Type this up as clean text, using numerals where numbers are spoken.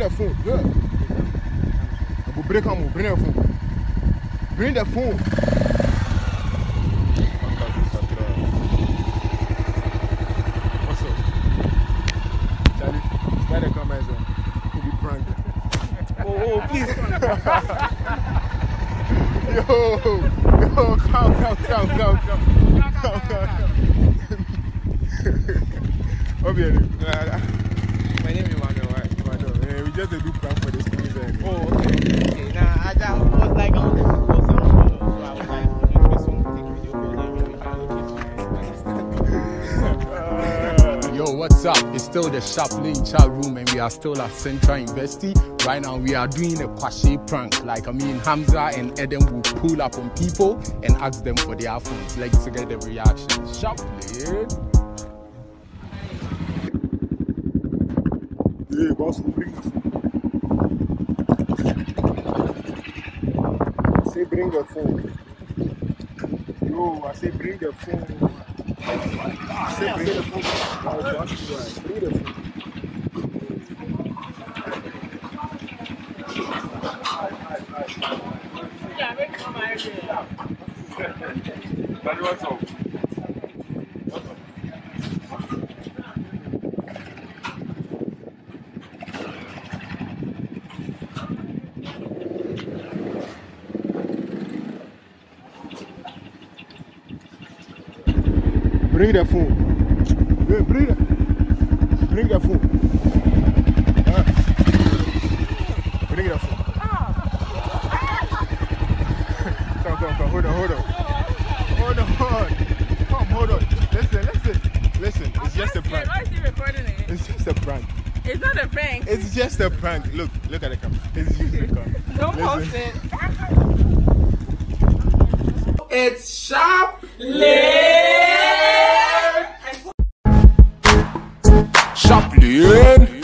the phone. Yeah. I will break him. Bring the phone. Bring the phone. What's up? Charlie, start the comments on. To be pranked. Oh, please. Yo, come. What's your name? My name is Emmanuel. Right? We just do prank for the students. Oh, okay. Nah, I just was like, I was supposed to so I was like, you do some take video call and we can Yo, what's up? It's still the Chaplain chat room and we are still at Central University. Right now we are doing a Kwashe prank. Like, Hamza and Eden will pull up on people and ask them for their phones. Let's get the reaction. Chaplain. Hey, boss, bring the phone. I say bring the phone. Yo, I say bring the phone. I say bring the phone. Bring the phone. Yeah, make come out here. What's up? Bring the phone. Yeah, bring the phone. Bring the phone. Come. Hold on. Come, hold on. Listen. It's just a prank. Why is he recording it? It's just a prank. It's not a prank. It's just a prank. Look at the camera. It's just a prank. Don't post it. It's Chaplain.